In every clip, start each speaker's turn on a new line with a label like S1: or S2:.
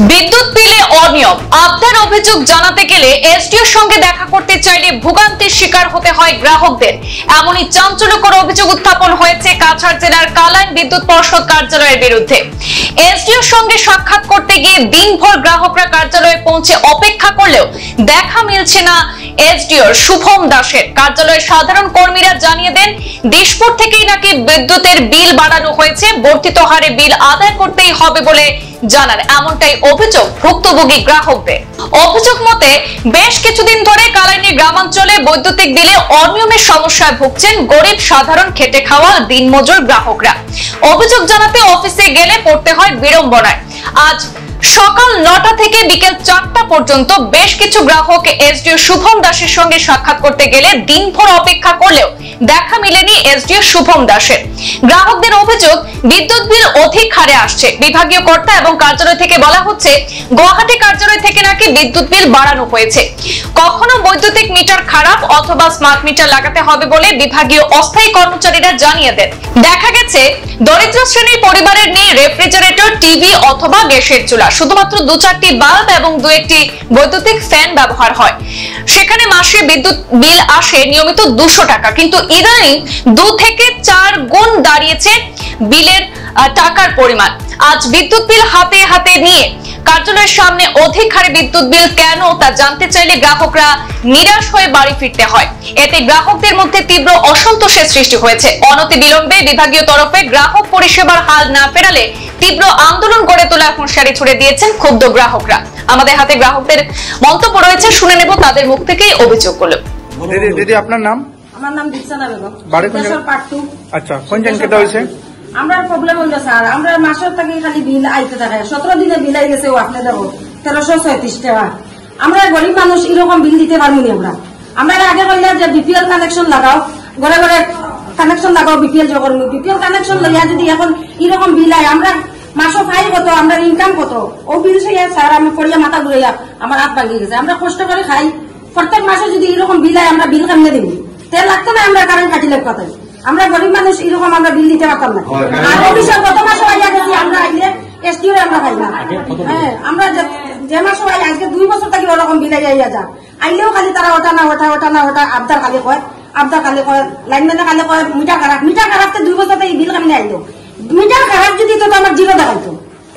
S1: বিদ্যুৎ বিলে অনিয়ম আবদার অভিযোগ জানাতে গেলে এসডিওর সঙ্গে দেখা করতে চাইলে ভোগান্তির শিকার হতে হয় গ্রাহকদের। এমনই চাঞ্চল্যকর অভিযোগ উত্থাপন হয়েছে কাছাড় জেলার কালাইন বিদ্যুৎ পর্ষদ কার্যালয়ের বিরুদ্ধে। এসডিওর সঙ্গে সাক্ষাৎ করতে গিয়ে দিনভর গ্রাহকরা কার্যালয়ে পৌঁছে অপেক্ষা করলেও দেখা মিলছে না এসডিওর শুভম দাসের। কার্যালয়ের সাধারণ কর্মীরা জানিয়ে দেন দিশপুর থেকেই নাকি বিদ্যুতের বিল বাড়ানো হয়েছে, বর্ধিত হারে বিল আদায় করতেই হবে বলে জানান। এমনটাই অভিযোগ ভুক্তভোগী গ্রাহকদের। অভিযোগ মতে বেশ কিছুদিন ধরে কালাইনের গ্রামাঞ্চলে বৈদ্যুতিক বিলে অনিয়মের সমস্যায় ভুগছেন গরিব সাধারণ খেটে খাওয়া দিনমজুর গ্রাহকরা। অভিযোগ জানাতে অফিসে গেলে পড়তে হয় বিড়ম্বনায়। আজ সকাল 9টা থেকে বিকেল 4টা পর্যন্ত বেশ কিছু গ্রাহক এসডিও শুভম দাসের সঙ্গে সাক্ষাৎ করতে গেলে দিনভর অপেক্ষা করলেও দেখা মিলেনি এসডিও শুভম দাসের। গ্রাহকদের অভিযোগ বিদ্যুৎ বিল অধিক হারে আসছে। বিভাগীয় কর্তা এবং কার্যালয় থেকে বলা হচ্ছে গুয়াহাটি কার্যালয় থেকে নাকি বিদ্যুৎ বিল বাড়ানো হয়েছে। কখনো বৈদ্যুতিক মিটার খারাপ অথবা স্মার্ট মিটার লাগাতে হবে বলে বিভাগীয় অস্থায়ী কর্মচারীরা জানিয়ে দেন। দেখা গেছে দরিদ্র শ্রেণীর পরিবারের নেই রেফ্রিজারেটর, টিভি অথবা গ্যাসের চুলা, শুধুমাত্র 2-4টি বাল্ব এবং 2-1টি বৈদ্যুতিক ফ্যান ব্যবহার হয়। সেখানে মাসে বিদ্যুৎ বিল আসে নিয়মিত 200 টাকা, কিন্তু ইদানিং 2 থেকে 4 গুণ দাঁড়িয়েছে বিলের টাকার পরিমাণ। আজ বিদ্যুৎ বিল হাতে হাতে নিয়ে কার্যালয়ের সামনে অধিক হারে বিদ্যুৎ বিল কেন তা জানতে চাইলে গ্রাহকরা নিরাশ হয়ে বাড়ি ফিরতে হয়। এতে গ্রাহকদের মধ্যে তীব্র অসন্তোষের সৃষ্টি হয়েছে। অনতি বিলম্বে বিভাগীয় তরফে গ্রাহক পরিষেবার হাল না ফেরালে তীব্র আন্দোলন গড়ে তোলার হুঁশিয়ারি ছুড়ে দিয়েছেন ক্ষুব্ধ গ্রাহকরা। আমাদের হাতে গ্রাহকদের মন্তব্য রয়েছে, শুনে নেব তাদের মুখ থেকেই অভিযোগগুলো।
S2: দিদি আপনার নাম?
S3: আমার নাম দীপসানা বেগম।
S2: বাড়ি কোন জায়গা?
S3: পার্ট 2।
S2: আচ্ছা, কোন জায়গা কেটে হইছে?
S3: আমরা প্রবলেম হইল স্যার, আমরা মাসের থেকে খালি বিল আইতে থাকে। 17 দিনে বিল আই গেছে আপনি দেখো 1336 টাকা। আমরা গরিব মানুষ এরকম বিল দিতে পারবো না। আমরা আগে কইলাম যে বিপিএল কানেকশন লাগাও, ঘরে ঘরে কানেকশন লাগাও, বিপিএল যখন বিপিএল কানেকশন লইয়া যদি এখন এরকম বিল আয়, আমরা মাসও খাই কত, আমরা ইনকাম কত, ও বিল সে স্যার আমি করিয়া মাথা ঘুরাইয়া আমার হাত ভাঙি গেছে। আমরা কষ্ট করে খাই, প্রত্যেক মাসে যদি এরকম বিল আয় আমরা বিল কেমনে দিব? তেল লাগতো না, আমরা কারেন্ট কাটিলে কথাই। আমরা গরিব মানুষ এরকম আমরা বিল দিতে পারতাম না। আর অফিসের গত মাসে আইয়া গেছি আমরা, আইলে এসটিও আমরা পাই না। হ্যাঁ, আমরা যে মাসে আই আজকে 2 বছর থেকে ওরকম বিল আইয়া যা আইলেও খালি তারা ওটা না আবদার খালি কয়, লাইনম্যানে খালি কয় মিটার খারাপ 2 বছর থেকে বিল কেমনে আইলো? মিটার খারাপ যদি তো আমার জিরো দেখাইতো,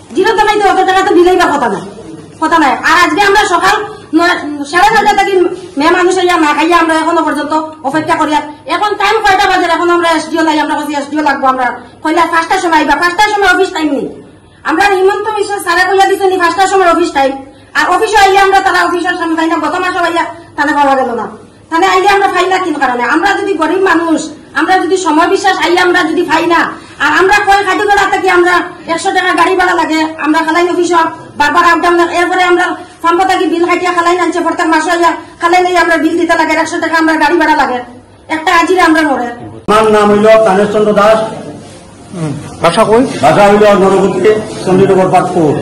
S3: অত টাকা তো বিলেই বা কথা নাই। আর আজকে আমরা সকাল 9:30 থেকে মেয়ে মানুষ না খাইয়া আমরা এখনো পর্যন্ত অপেক্ষা করিয়া, এখন টাইম কয়টা বাজে, এখন আমরা এসডিও নাই, আমরা এসডিও লাগবো। আমরা কইলা 5টার সময় আইবা, 5টার সময় অফিস টাইম নেই। আমরা হিমন্ত বিশ্ব স্যারে কইয়া দিচ্ছেন 5টার সময় অফিস টাইম, আর অফিসে আইলে আমরা তারা অফিসের সামনে পাই না। গত মাসে আইয়া তাহলে পাওয়া গেল না, তাহলে আইলে আমরা পাই না কিন কারণে? আমরা যদি গরিব মানুষ, আমরা যদি সময় বিশ্বাস আইলে আমরা যদি পাই না, আর আমরা কয় খাটি করা থাকি, আমরা 100 টাকা গাড়ি ভাড়া লাগে, আমরা খালাইন অফিস বারবার আপডাউন, এরপরে আমরা ফার্ম থাকি বিল খাইটিয়া খালাইন আনছে, প্রত্যেক মাসে আইয়া খালাইন আমরা বিল দিতে লাগে, 100 টাকা আমরা গাড়ি ভাড়া লাগে, একটা হাজিরা আমরা মরে।
S4: আমার নাম হইল তানেশ চন্দ্র দাস।
S2: ভাষা কই?
S4: ভাষা হইল নরবতী, চণ্ডীনগর পার্ট 4।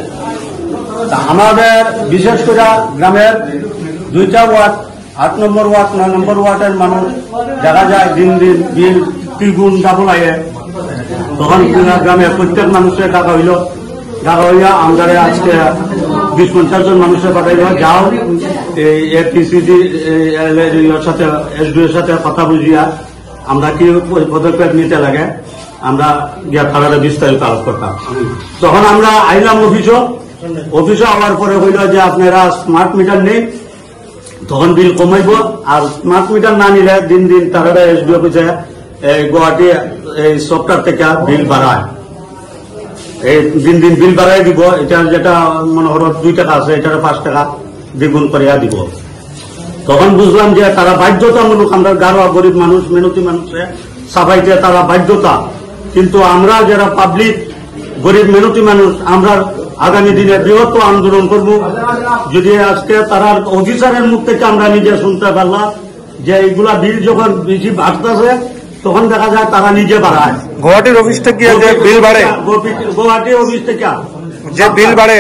S4: আমাদের বিশেষ করে গ্রামের 2টা ওয়ার্ড, 8 নম্বর ওয়ার্ড, 9 নম্বর ওয়ার্ডের মানুষ দেখা যায় দিন দিন বিল 3 গুণ ডাবল আয়ে। তখন গ্রামে প্রত্যেক মানুষের টাকা হইল, টাকা হইয়া আমাদের আজকে 20-50 জন মানুষের পাঠাইল, যাও এই এপিসিডি সাথে এসডিওর সাথে কথা বুঝিয়া আমরা কি পদক্ষেপ নিতে লাগে আমরা গিয়া থানারে বিস্তারিত আলোচ করতাম। তখন আমরা আইলাম অফিসে আওয়ার পরে হইল যে আপনারা স্মার্ট মিটার নেই, তখন বিল কমাইব, আর স্মার্ট মিটার না নিলে দিন দিন তারা এসডিও অফিসে গুয়াহাটি এই সফটওয়্যার থেকে বিল বাড়ায়, এই দিন দিন বিল বাড়াই দিব। এটা যেটা মনে হল 2 টাকা আছে, এটা 5 টাকা দ্বিগুণ করিয়া দিব। তখন বুঝলাম যে তারা বাধ্যতামূলক, আমরা গারোয়া গরিব মানুষ, মেহনতি মানুষে সাফাইতে তারা বাধ্যতা, কিন্তু আমরা যারা পাবলিক গরিব মেহনতি মানুষ, আমরা আগামী দিনে বৃহত্তর আন্দোলন করব। যদি আজকে তারা অফিসারের মুখ থেকে আমরা নিজে শুনতে পারলাম যে এইগুলা বিল যখন বেশি বাড়তেছে, তখন দেখা যায় তারা নিজে বাড়ায়।
S2: গুয়াহাটির অফিস থেকে যে বিল বাড়ে,
S4: গুয়াহাটি অফিস থেকে
S2: যে বিল বাড়ে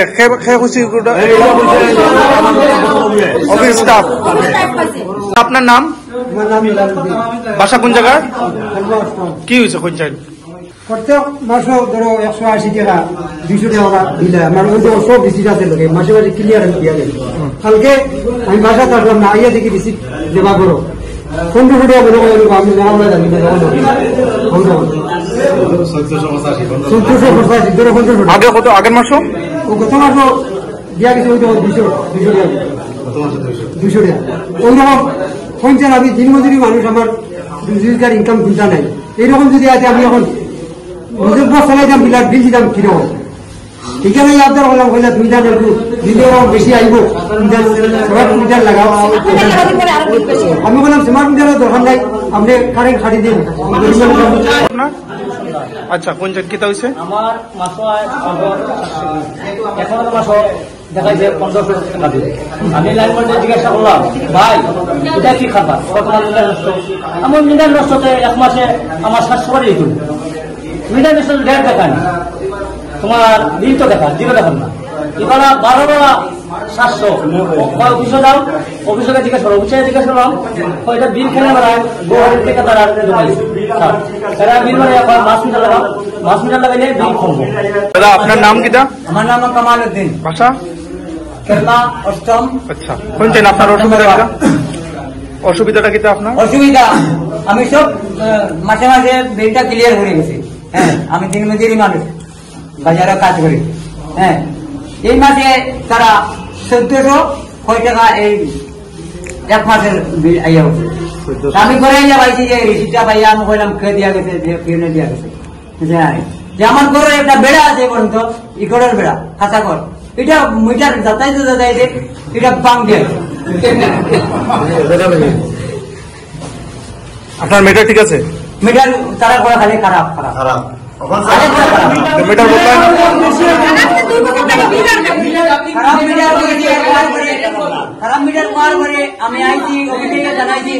S2: অফিস স্টাফ। আপনার নাম? বাসা কোন জায়গায়? কি হয়েছে? কোন জায়গায়?
S5: প্রত্যেক মাসে ধরো 180 টাকা 200 টাকা দিলে আমার ওই যে সব রিসিট আছে লোকে মাসে মাসে ক্লিয়ার দিয়া দেয়। কালকে আমি বাসা থাকলাম না আইয়া দেখি রিসিট দেওয়া করো 15 টাকা বলে আমি জানাবো জানি না
S2: আগে কত আগের মাসও
S5: ও গত মাসও দিয়া গেছে ওই তো 200 টাকা 200 টাকা ওইরকম শুনছেন আমি দিনমজুরি মানুষ আমার রোজগার ইনকাম চিন্তা নাই এইরকম যদি আছে আমি এখন নিজের বস চালাইতাম বিলাট বিল দিতাম কিরকম এখানে আপনার বললাম কইলা দুই দাম একটু দিলে বেশি আইব স্মার্ট মিটার লাগাও আমি বললাম স্মার্ট মিটারের দরকার নাই আপনি কারেন্ট খাটি দিন।
S2: আচ্ছা কোন জায়গা হয়েছে
S6: আমার মাসও এখন মাসও দেখা যায় 1500 টাকা দিল। আমি লাইন মধ্যে জিজ্ঞাসা করলাম ভাই এটা কি খাবার তোমার মিটার নষ্ট আমার মিটার নষ্টতে এক মাসে আমার 700 করে দিত মিটার নষ্ট 1.5 টাকা তোমার বিল তো দেখা 0 টাকা না এবার 12 700 অফিসে যাও অফিসে জিজ্ঞাসা করো অফিসে জিজ্ঞাসা করলাম এটা বিল খেলে বেড়ায় 2000 টাকা তার আর জমাইছে তারা বিল মানে মাস মিটার লাগাও মাস মিটার লাগাইলে বিল কমবে।
S2: দাদা আপনার নাম কিটা
S6: আমার নাম কামালউদ্দিন
S2: ভাষা
S6: কেরলা অষ্টম।
S2: আচ্ছা শুনছেন আপনার অসুবিধাটা কিটা আপনার
S6: অসুবিধা আমি সব মাসে মাসে বিলটা ক্লিয়ার করে গেছি। হ্যাঁ আমি দিনমজুরি মানুষ বাজারে কাজ করি। হ্যাঁ এই মাসে তারা 1400 টাকা এই এক মাসের বিল আইয়া উঠছে। আমি করে পাইছি যে রিসিপ্টটা পাইয়া আমি কইলাম কে দিয়া গেছে যে কেনে দিয়া গেছে যে আমার ঘরে একটা বেড়া আছে পর্যন্ত ইকড়ের বেড়া খাসা কর এটা মিটার যাতায়াতে এটা বাং দিয়ে
S2: আপনার মিটার ঠিক আছে
S6: মিটার তারা করে খালি খারাপ খারাপ খারাপ
S2: মিটার
S6: খারাপ মিটার পার করে আমি আইছি অফিসে জানাইছি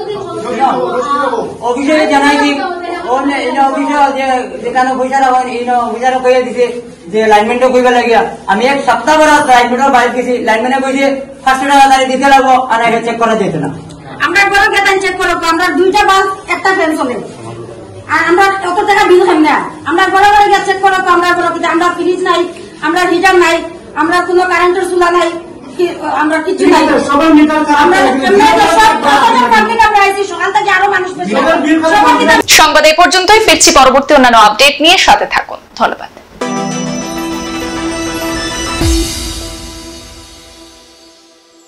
S6: অফিসে জানাইছি অফিসে যেখানে পয়সাটা হয় এই অফিসারে কইয়া দিছে যে লাইনম্যানটা কইবা লাগিয়া আমি এক সপ্তাহ পর লাইনম্যানের বাইরে গেছি লাইনম্যানে কইছে 500 টাকা তারিখ দিতে লাগবো আর এটা চেক করা যেত না।
S3: আমরা ঘরে বেতন চেক করো আমরা 2টা বাস একটা ফ্যান চলে আর আমরা কত টাকা বিল খাই না আমরা ঘরে ঘরে গিয়ে চেক করো আমরা আমরা ফ্রিজ নাই আমরা হিটার নাই আমরা কোনো কারেন্টের চুলা নাই আমরা কিছু নাই
S1: সংবাদ এই পর্যন্তই, ফিরছি পরবর্তী অন্যান্য আপডেট নিয়ে, সাথে থাকুন। ধন্যবাদ।